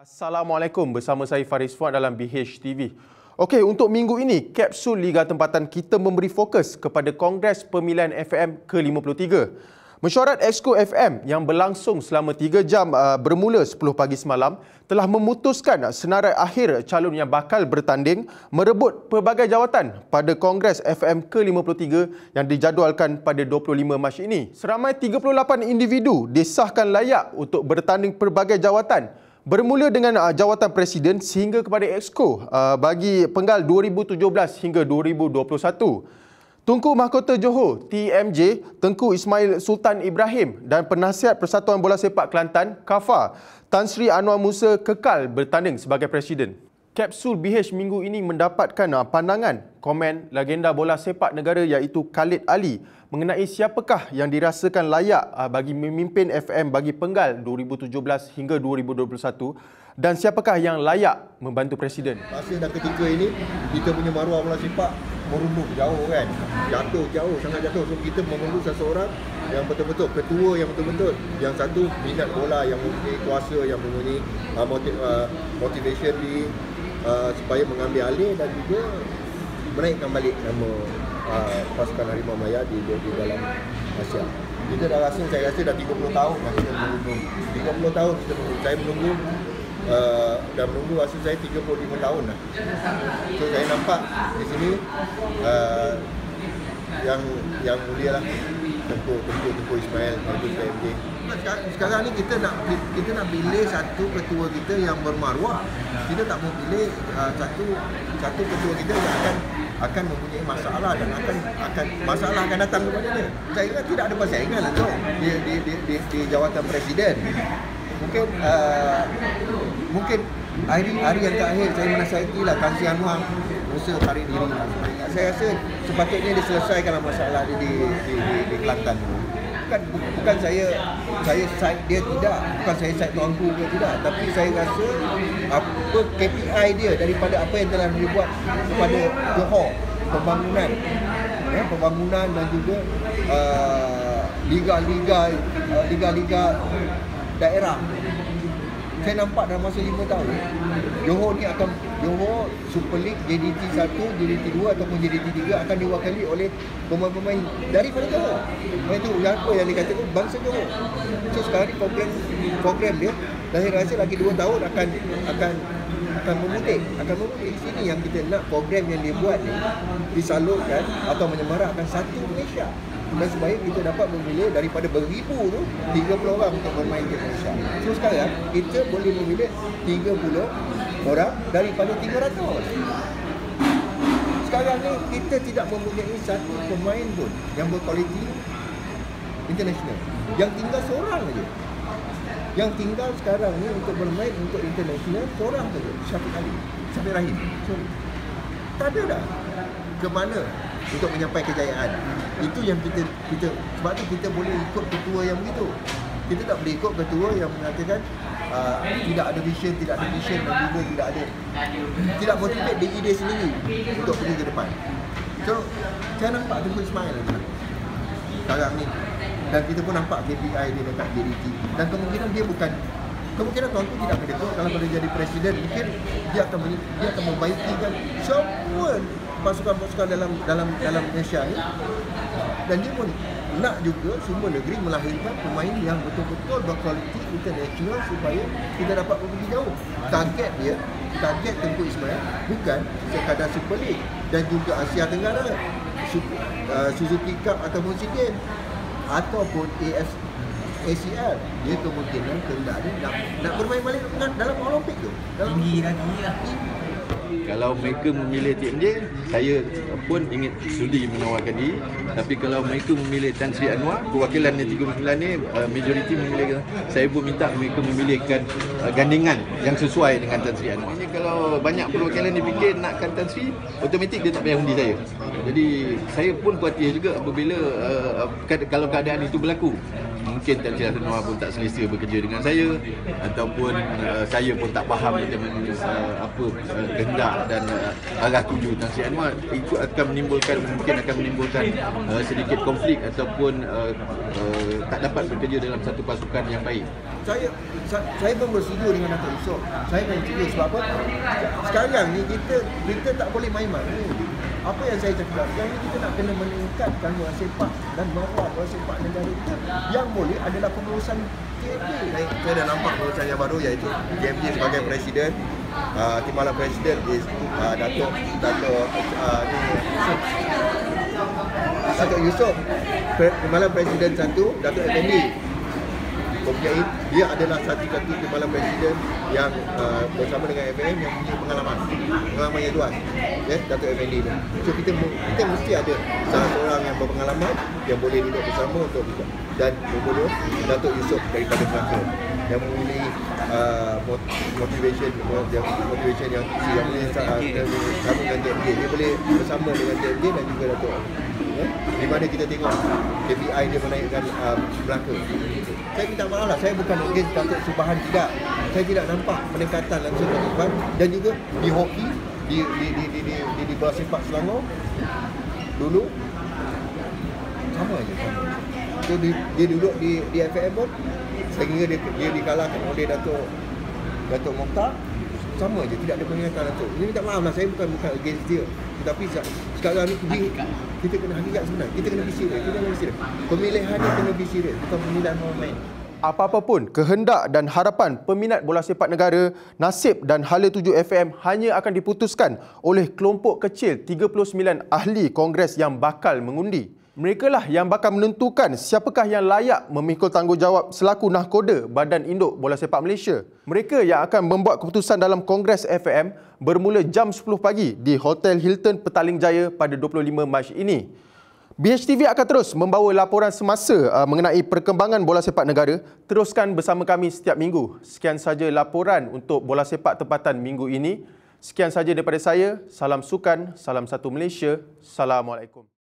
Assalamualaikum, bersama saya Faris Fuad dalam BHTV. Okey, untuk minggu ini, kapsul Liga Tempatan kita memberi fokus kepada Kongres Pemilihan FM ke-53. Mesyuarat Exco FM yang berlangsung selama 3 jam bermula 10 pagi semalam telah memutuskan senarai akhir calon yang bakal bertanding merebut pelbagai jawatan pada Kongres FM ke-53 yang dijadualkan pada 25 Mac ini. Seramai 38 individu disahkan layak untuk bertanding pelbagai jawatan, bermula dengan jawatan Presiden sehingga kepada Exco bagi penggal 2017 hingga 2021. Tunku Mahkota Johor TMJ Tengku Ismail Sultan Ibrahim dan Penasihat Persatuan Bola Sepak Kelantan KAFA Tan Sri Anwar Musa kekal bertanding sebagai Presiden. Kapsul BH minggu ini mendapatkan pandangan komen legenda bola sepak negara iaitu Khalid Ali mengenai siapakah yang dirasakan layak bagi memimpin FM bagi penggal 2017 hingga 2021 dan siapakah yang layak membantu Presiden. Masa dah ketika ini kita punya maruah bola sepak merunduk jauh kan. Jauh, sangat jatuh. So kita memerlukan seseorang yang betul-betul ketua yang betul-betul, yang satu minat bola, yang mempunyai kuasa, yang mempunyai motivation di supaya mengambil alih dan juga menaikkan balik nama pasukan Harimau Maya di dalam Asia. Kita saya rasa dah 30 tahun dah kita menunggu. 30 tahun kita menunggu. Saya menunggu dah menunggu rasa saya 35 tahun dah. So saya nampak di sini yang mulia lah Tengku Ismail, Tengku TMJ. Sekarang ni kita nak pilih satu ketua kita yang bermaruah. Kita tak mau pilih satu ketua kita yang akan mempunyai masalah dan masalah akan datang kepada dia. Saya kira tidak ada persaingan lah tu di jawatan Presiden. Mungkin hari yang terakhir saya menasihatilah Tan Sri Anwar Musa tarik diri. Saya rasa sepatutnya diselesaikanlah masalah di Kelantan. Bukan saya side dia tidak, bukan saya side tuanku dia tidak, tapi saya rasa apa KPI dia daripada apa yang telah dibuat kepada Johor, pembangunan dan juga liga-liga daerah. Saya nampak dalam masa 5 tahun Johor Super League JDT 1, JDT 2 ataupun JDT 3 akan diwakili oleh pemain-pemain daripada Johor. Itu apa yang dikatakan bangsa Johor. So sekarang ni program dia dan saya rasa lagi 2 tahun akan memutih. Di sini yang kita nak program yang dia buat ni disalurkan atau menyemarakkan satu Malaysia. Dan supaya kita dapat memilih daripada beribu tu 30 orang untuk bermain di Malaysia. So sekarang kita boleh memilih 30 orang daripada 300. Sekarang ni kita tidak mempunyai satu pemain pun yang berkualiti international. Yang tinggal seorang saja. Yang tinggal sekarang ni untuk bermain untuk international seorang saja, Syafiq Rahim. So, tak ada dah ke mana untuk mencapai kejayaan. Itu yang kita sebab tu kita boleh ikut ketua yang begitu. Kita tak boleh ikut ketua yang mengatakan tidak ada vision dan juga tidak motivate diri dia sendiri untuk pergi ke depan. So saya nampak Tengku Ismail sekarang ni dan kita pun nampak KPI dia dekat JDT dan kemungkinan tuanku tidak akan ketua. Kalau dia jadi Presiden mungkin dia akan membaikkan semua pasukan-pasukan dalam Malaysia ni, dan dia pun nak juga semua negeri melahirkan pemain yang betul-betul berkualiti international supaya kita dapat pergi jauh. Target Tengku Ismail bukan sekadar Super League dan juga Asia Tenggara, Suzuki Cup ataupun SEA Games ataupun ACL. Dia kemungkinan nak bermain balik dalam Olimpik tu. Tinggi lagi lah. Kalau mereka memilih TMJ, saya pun ingin sudi menawarkan diri. Tapi kalau mereka memilih Tan Sri Anwar, perwakilan yang 39 ni majoriti memilih, saya pun minta mereka memilihkan gandingan yang sesuai dengan Tan Sri Anwar. Ini kalau banyak perwakilan dipikir nakkan Tan Sri, automatik dia tak payah undi saya. Jadi saya pun khawatir juga apabila kalau keadaan itu berlaku. Mungkin Tan Sri Anwar pun tak selesa bekerja dengan saya, ataupun saya pun tak faham macam mana apa kehendak dan arah tuju Tan Sri Anwar. Itu akan menimbulkan sedikit konflik ataupun tak dapat bekerja dalam satu pasukan yang baik. Saya pun bersetuju dengan Datuk Yusof. Saya pun bersetuju sebab apa? Sekarang ni kita tak boleh main-main. Apa yang saya cakap, yang ni kita nak kena meningkatkan bola sepak dan merawat bola sepak negara kita. Yang boleh adalah pengurusan KMJ. Saya dah nampak pengurusan yang baru, iaitu KMJ sebagai presiden. Timbalan presiden is Datuk Yusof. Timbalan presiden satu, Datuk Effendi. Mempunyai, dia adalah satu-satu timbalan presiden yang bersama dengan FAM yang punya pengalaman yang luas, Datuk Effendi ni. So kita mesti ada salah seorang yang berpengalaman yang boleh duduk bersama untuk kita. Dan nombor 2, Datuk Yusof daripada Melaka yang memiliki motivation yang boleh sama dengan TMJ. Dia boleh bersama dengan TMJ dan juga Datuk, di mana kita tengok KPI dia menaikkan Melaka. Saya minta maaf lah, saya bukan against Datuk Subhan, tidak. Saya tidak nampak peningkatan langsung Datuk Subhan. Dan juga di hoki, di bola sepak Selangor dulu sama aja. So dia duduk di FAM pun sehingga dia dikalahkan oleh Datuk Mokhtar, sama aja, tidak ada peningkatan Datuk. Ini minta maaf lah, saya bukan against dia. Tetapi sekarang ni kita kena hakikat sebenarnya. Kita kena be serius. Pemilihan ni kena be serius, bukan pemilihan main-main. Apa-apa pun kehendak dan harapan peminat bola sepak negara, nasib dan hala tuju FM hanya akan diputuskan oleh kelompok kecil 39 ahli Kongres yang bakal mengundi. Mereka lah yang bakal menentukan siapakah yang layak memikul tanggungjawab selaku nahkoda Badan Induk Bola Sepak Malaysia. Mereka yang akan membuat keputusan dalam Kongres FM bermula jam 10 pagi di Hotel Hilton Petaling Jaya pada 25 Mac ini. BHTV akan terus membawa laporan semasa mengenai perkembangan bola sepak negara. Teruskan bersama kami setiap minggu. Sekian saja laporan untuk bola sepak tempatan minggu ini. Sekian saja daripada saya. Salam sukan, salam satu Malaysia. Assalamualaikum.